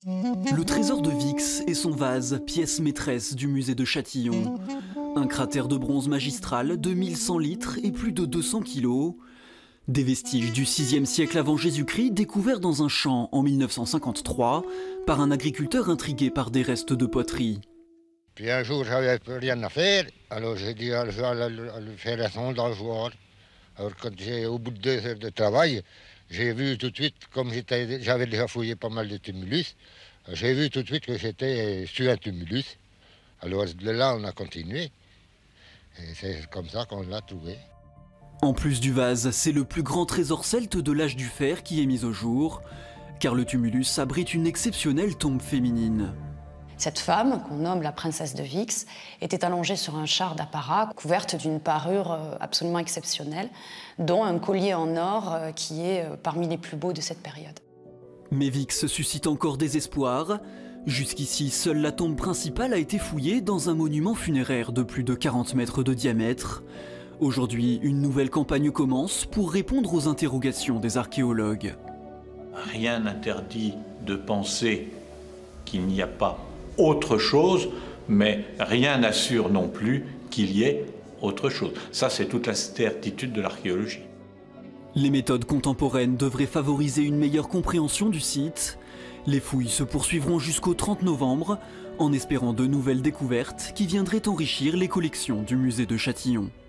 Le trésor de Vix et son vase, pièce maîtresse du musée de Châtillon. Un cratère de bronze magistral de 1100 litres et plus de 200 kilos. Des vestiges du 6e siècle avant Jésus-Christ découverts dans un champ en 1953 par un agriculteur intrigué par des restes de poterie. Puis un jour, j'avais rien à faire, alors j'ai dit je vais aller faire un sondage voir. Alors au bout de 2 heures de travail, j'ai vu tout de suite, comme j'avais déjà fouillé pas mal de tumulus, j'ai vu tout de suite que j'étais sur un tumulus. Alors de là, on a continué. Et c'est comme ça qu'on l'a trouvé. En plus du vase, c'est le plus grand trésor celte de l'âge du fer qui est mis au jour, car le tumulus abrite une exceptionnelle tombe féminine. Cette femme, qu'on nomme la princesse de Vix, était allongée sur un char d'apparat, couverte d'une parure absolument exceptionnelle, dont un collier en or qui est parmi les plus beaux de cette période. Mais Vix suscite encore des espoirs. Jusqu'ici, seule la tombe principale a été fouillée dans un monument funéraire de plus de 40 mètres de diamètre. Aujourd'hui, une nouvelle campagne commence pour répondre aux interrogations des archéologues. Rien n'interdit de penser qu'il n'y a pas autre chose, mais rien n'assure non plus qu'il y ait autre chose. Ça, c'est toute la certitude de l'archéologie. Les méthodes contemporaines devraient favoriser une meilleure compréhension du site. Les fouilles se poursuivront jusqu'au 30 novembre, en espérant de nouvelles découvertes qui viendraient enrichir les collections du musée de Châtillon.